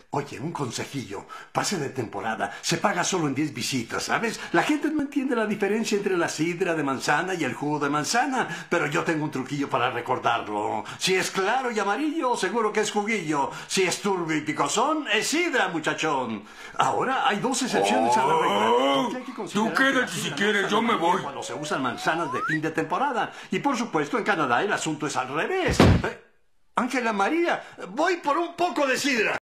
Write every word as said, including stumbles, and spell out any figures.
Oye, un consejillo. Pase de temporada. Se paga solo en diez visitas, ¿sabes? La gente no entiende la diferencia entre la sidra de manzana y el jugo de manzana, pero yo tengo un truquillo para recordarlo. Si es claro y amarillo, seguro que es juguillo. Si es turbio y picosón, es sidra, muchachón. Ahora hay dos excepciones a la regla. Oh, Hay que tú considerar que quédate la si sidra quieres, no yo me voy. cuando se usan manzanas de fin de temporada. Y por supuesto, en Canadá el asunto es al revés. Eh, Ángela María, voy por un poco de sidra.